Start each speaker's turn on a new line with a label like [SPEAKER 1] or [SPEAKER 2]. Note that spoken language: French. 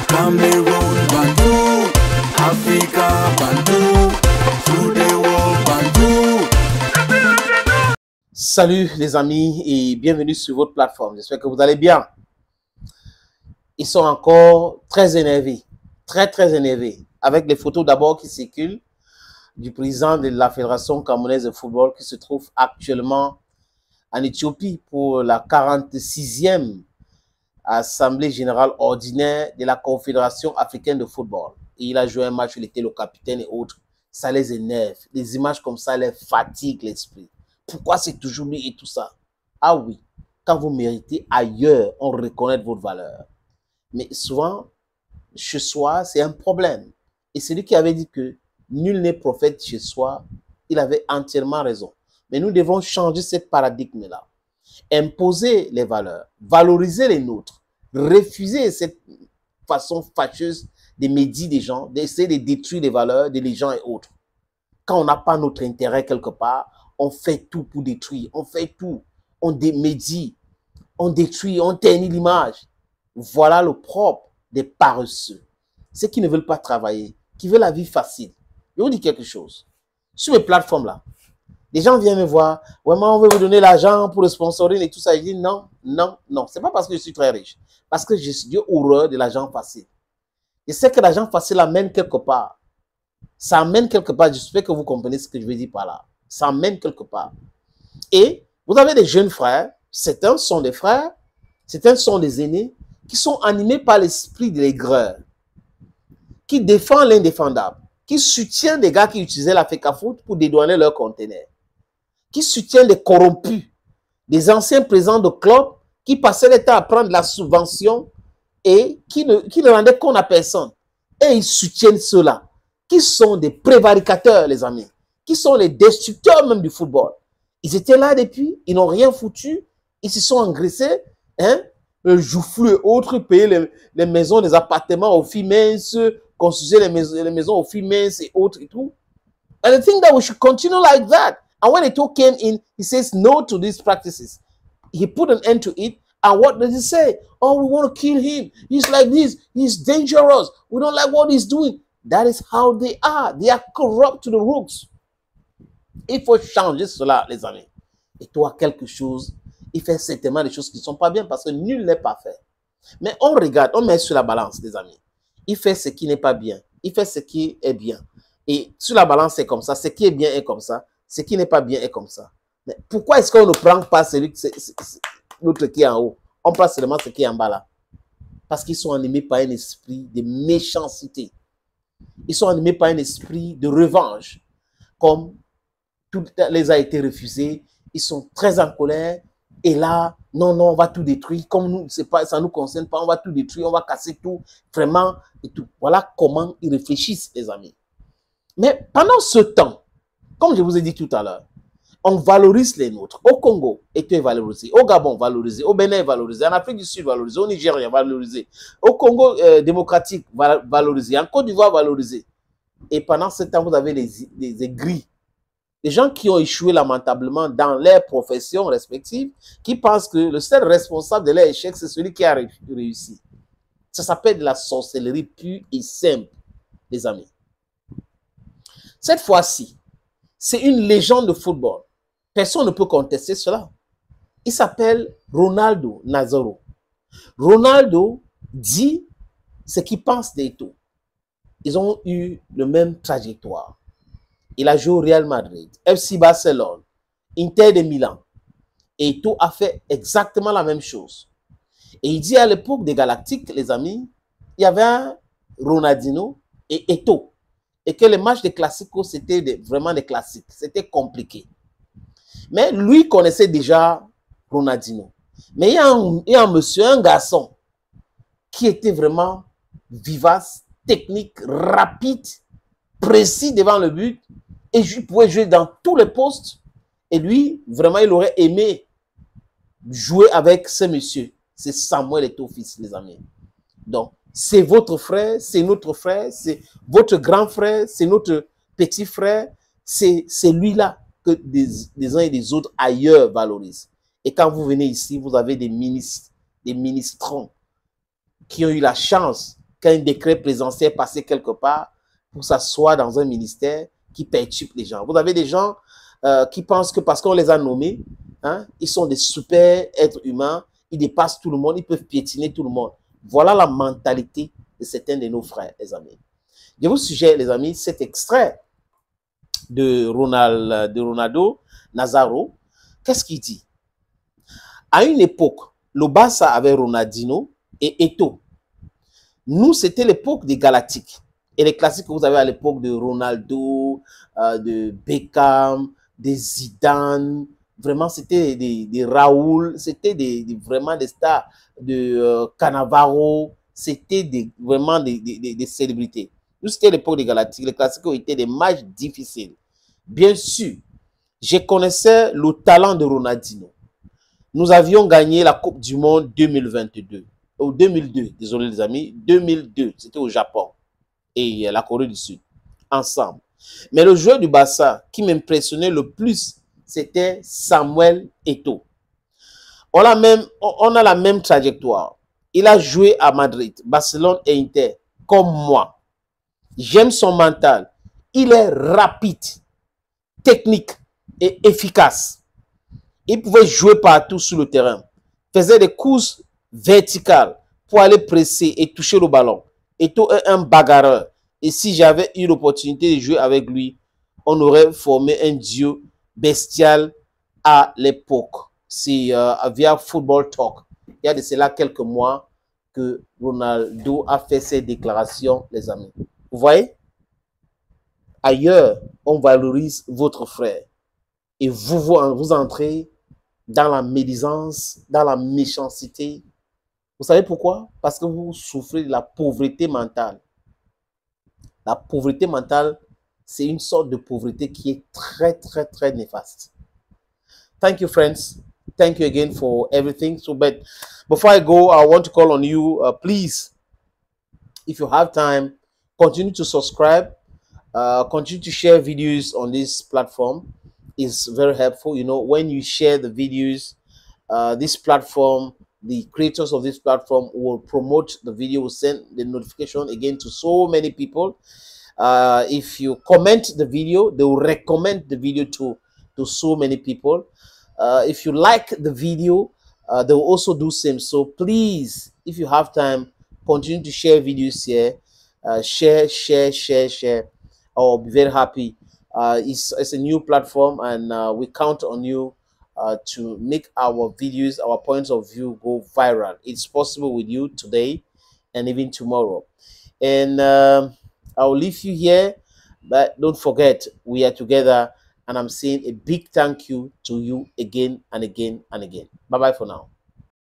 [SPEAKER 1] Cameroon, Bandou, Africa, Bandou, through the world, Bandou.
[SPEAKER 2] Salut les amis et bienvenue sur votre plateforme. J'espère que vous allez bien. Ils sont encore très énervés, très énervés, avec les photos d'abord qui circulent du président de la Fédération camerounaise de football qui se trouve actuellement en Éthiopie pour la 46e Assemblée générale ordinaire de la Confédération africaine de football. Et il a joué un match, il était le capitaine et autres. Ça les énerve. Les images comme ça les fatiguent l'esprit. Pourquoi c'est toujours lui et tout ça? Ah oui, quand vous méritez ailleurs, on reconnaît votre valeur. Mais souvent, chez soi, c'est un problème. Et celui qui avait dit que nul n'est prophète chez soi, il avait entièrement raison. Mais nous devons changer ce paradigme-là. Imposer les valeurs, valoriser les nôtres, refuser cette façon fâcheuse de médire des gens, d'essayer de détruire les valeurs des gens et autres. Quand on n'a pas notre intérêt quelque part, on fait tout pour détruire, on fait tout, on démédie, on détruit, on ternit l'image. Voilà le propre des paresseux. Ceux qui ne veulent pas travailler, qui veulent la vie facile. Je vous dis quelque chose. Sur mes plateformes-là, les gens viennent me voir, vraiment, on veut vous donner l'argent pour le sponsoring et tout ça. Je dis non. Ce n'est pas parce que je suis très riche. Parce que j'ai horreur de l'argent facile. Je sais que l'argent facile amène quelque part. Ça amène quelque part. J'espère que vous comprenez ce que je veux dire par là. Ça amène quelque part. Et vous avez des jeunes frères. Certains sont des frères. Certains sont des aînés qui sont animés par l'esprit de l'aigreur. Qui défendent l'indéfendable. Qui soutiennent des gars qui utilisaient la FECAFOOT pour dédouaner leurs conteneurs. Qui soutiennent les corrompus, des anciens présidents de clubs qui passaient le temps à prendre la subvention et qui ne rendaient compte à personne. Et ils soutiennent ceux-là, qui sont des prévaricateurs, les amis, qui sont les destructeurs même du football. Ils étaient là depuis, ils n'ont rien foutu, ils se sont engraissés, hein, le joufflu et autres, payer les maisons, les appartements aux filles minces, construire les maisons aux filles minces et autres et tout. And I think that we should continue like that. And when Eto'o came in, he says no to these practices. He put an end to it. And what does he say? Oh, we want to kill him. He's like this. He's dangerous. We don't like what he's doing. That is how they are. They are corrupt to the roots. Il faut changer cela, les amis. Eto'o a quelque chose. Il fait certainement des choses qui ne sont pas bien parce que nul n'est pas fait. Mais on regarde, on met sur la balance, les amis. Il fait ce qui n'est pas bien. Il fait ce qui est bien. Et sur la balance, c'est comme ça. Ce qui est bien est comme ça. Ce qui n'est pas bien est comme ça. Mais pourquoi est-ce qu'on ne prend pas celui l'autre qui est en haut? On prend seulement ce qui est en bas là. Parce qu'ils sont animés par un esprit de méchanceté. Ils sont animés par un esprit de revanche. Comme tout les a été refusé, ils sont très en colère. Et là, non, on va tout détruire. Comme nous, ça ne nous concerne pas, on va tout détruire, on va casser tout, vraiment, et tout. Voilà comment ils réfléchissent, les amis. Mais pendant ce temps, comme je vous ai dit tout à l'heure, on valorise les nôtres. Au Congo, Eto'o est valorisé. Au Gabon, valorisé. Au Bénin, valorisé. En Afrique du Sud, valorisé. Au Nigeria, valorisé. Au Congo démocratique, valorisé. En Côte d'Ivoire, valorisé. Et pendant ce temps, vous avez les aigris. Les gens qui ont échoué lamentablement dans leurs professions respectives, qui pensent que le seul responsable de leur échec, c'est celui qui a réussi. Ça s'appelle de la sorcellerie pure et simple, les amis. Cette fois-ci, c'est une légende de football. Personne ne peut contester cela. Il s'appelle Ronaldo Nazário. Ronaldo dit ce qu'il pense d'Eto'o. Ils ont eu le même trajectoire. Il a joué au Real Madrid, FC Barcelone, Inter de Milan. Et Eto'o a fait exactement la même chose. Et il dit à l'époque des Galactiques, les amis, il y avait un Ronaldinho et Eto'o. Et que les matchs de Classico, c'était vraiment des classiques. C'était compliqué. Mais lui connaissait déjà Ronaldinho. Mais il y a un monsieur, un garçon, qui était vraiment vivace, technique, rapide, précis devant le but. Et il pouvait jouer dans tous les postes. Et lui, vraiment, il aurait aimé jouer avec ce monsieur. C'est Samuel Eto'o fils, les amis. Donc, c'est votre frère, c'est notre frère, c'est votre grand frère, c'est notre petit frère. C'est lui-là que des uns et des autres ailleurs valorisent. Et quand vous venez ici, vous avez des ministres, des ministrants qui ont eu la chance qu'un décret présidentiel passé quelque part pour s'asseoir dans un ministère qui perturbe les gens. Vous avez des gens qui pensent que parce qu'on les a nommés, hein, ils sont des super êtres humains, ils dépassent tout le monde, ils peuvent piétiner tout le monde. Voilà la mentalité de certains de nos frères, les amis. Je vous suggère, les amis, cet extrait de Ronaldo Nazário. Qu'est-ce qu'il dit? À une époque, le Barça avait Ronaldinho et Eto'o. Nous, c'était l'époque des Galactiques. Et les classiques que vous avez à l'époque de Ronaldo, de Beckham, des Zidane, vraiment, c'était des Raoul, c'était vraiment des stars de Cannavaro, c'était vraiment des célébrités. Nous, c'était l'époque des Galactiques. Les classiques ont été des matchs difficiles. Bien sûr, je connaissais le talent de Ronaldinho. Nous avions gagné la Coupe du Monde 2022. Ou 2002, désolé les amis, 2002, c'était au Japon et la Corée du Sud, ensemble. Mais le joueur du Barça qui m'impressionnait le plus, c'était Samuel Eto'o. On a la même trajectoire. Il a joué à Madrid, Barcelone et Inter, comme moi. J'aime son mental. Il est rapide, technique et efficace. Il pouvait jouer partout sur le terrain. Faisait des courses verticales pour aller presser et toucher le ballon. Eto'o est un bagarreur. Et si j'avais eu l'opportunité de jouer avec lui, on aurait formé un duo bestial à l'époque. C'est via Football Talk. Il y a de cela quelques mois que Ronaldo a fait ses déclarations, les amis. Vous voyez? Ailleurs, on valorise votre frère. Et vous entrez dans la médisance, dans la méchanceté. Vous savez pourquoi? Parce que vous souffrez de la pauvreté mentale. La pauvreté mentale, c'est une sorte de pauvreté qui est très, très, très néfaste. Thank you, friends. Thank you again for everything. So, but before I go, I want to call on you, please, if you have time, continue to subscribe, continue to share videos on this platform. Is very helpful. You know, when you share the videos, this platform, the creators of this platform will promote the video, will send the notification again to so many people. If you comment the video, they will recommend the video to so many people. If you like the video, they will also do same. So please, if you have time, continue to share videos here. Share. I'll be very happy. It's a new platform, and we count on you to make our videos, our points of view go viral. It's possible with you today and even tomorrow. And I'll leave you here, but don't forget, we are together, and I'm saying a big thank you to you again and again and again. Bye-bye for now.